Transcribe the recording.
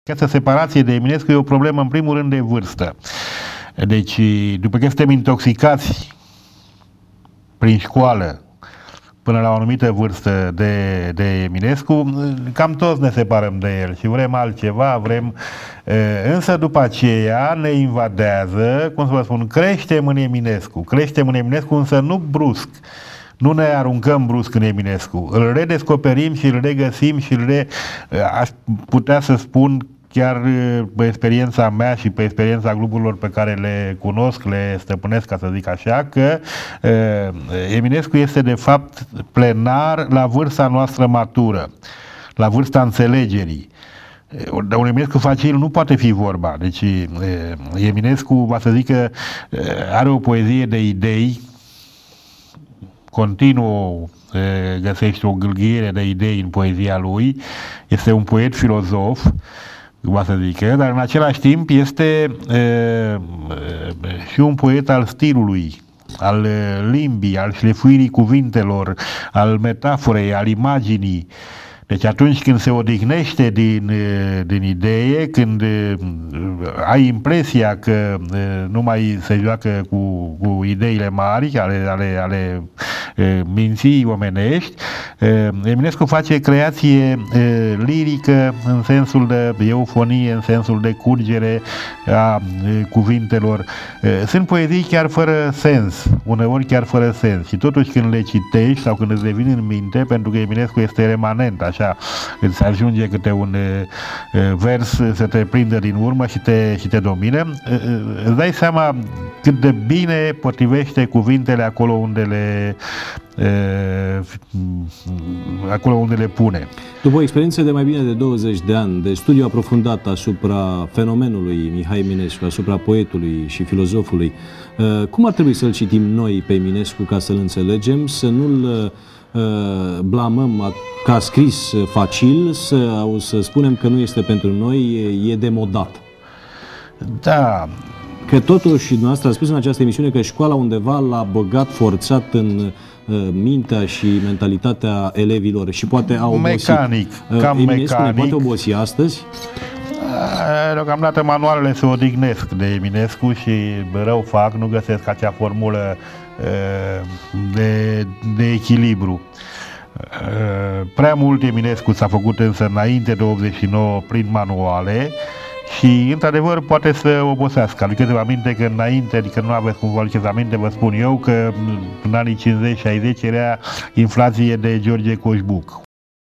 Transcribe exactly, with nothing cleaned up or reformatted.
Această separație de Eminescu e o problemă în primul rând de vârstă. Deci, după că suntem intoxicați prin școală până la o anumită vârstă de, de Eminescu, cam toți ne separăm de el și vrem altceva, vrem... Însă după aceea ne invadează, cum să vă spun, creștem în Eminescu, creștem în Eminescu, însă nu brusc. Nu ne aruncăm brusc în Eminescu. Îl redescoperim și îl regăsim și îl re... aș putea să spun chiar pe experiența mea și pe experiența grupurilor pe care le cunosc, le stăpânesc, ca să zic așa, că uh, Eminescu este de fapt plenar la vârsta noastră matură, la vârsta înțelegerii. De un Eminescu facil nu poate fi vorba. Deci uh, Eminescu, va să zic că uh, are o poezie de idei, continuă găsește o gâlghiere de idei în poezia lui, este un poet filozof, va să zic, dar în același timp este e, e, și un poet al stilului, al limbii, al șlefuirii cuvintelor, al metaforei, al imaginii. Deci atunci când se odihnește din, din idee, când ai impresia că nu mai se joacă cu, cu ideile mari ale, ale, ale minții omenești, Eminescu face creație lirică în sensul de eufonie, în sensul de curgere a cuvintelor. Sunt poezii chiar fără sens, uneori chiar fără sens, și totuși când le citești sau când îți revin în minte, pentru că Eminescu este remanent, așa, îți ajunge câte un vers să te prindă din urmă și te, și te domină, îți dai seama cât de bine potrivește cuvintele acolo unde le acolo unde le pune. După o experiență de mai bine de douăzeci de ani de studiu aprofundat asupra fenomenului Mihai Eminescu, asupra poetului și filozofului, cum ar trebui să-l citim noi pe Eminescu ca să-l înțelegem, să nu-l blamăm ca scris facil, să, să spunem că nu este pentru noi, e demodat? Da. Că totuși, dumneavoastră a spus în această emisiune că școala undeva l-a băgat forțat în uh, mintea și mentalitatea elevilor și poate a obosit. Mecanic, cam Eminescu mecanic. Ne poate obosi astăzi? Deocamdată manualele se odihnesc de Eminescu și rău fac, nu găsesc acea formulă de, de echilibru. Prea mult Eminescu s-a făcut însă înainte de optzeci și nouă prin manuale și, într-adevăr, poate să obosească. Aduceți-vă aminte că înainte, adică nu aveți cum vă aduceți aminte, vă spun eu că în anii cincizeci șaizeci era inflație de George Coșbuc.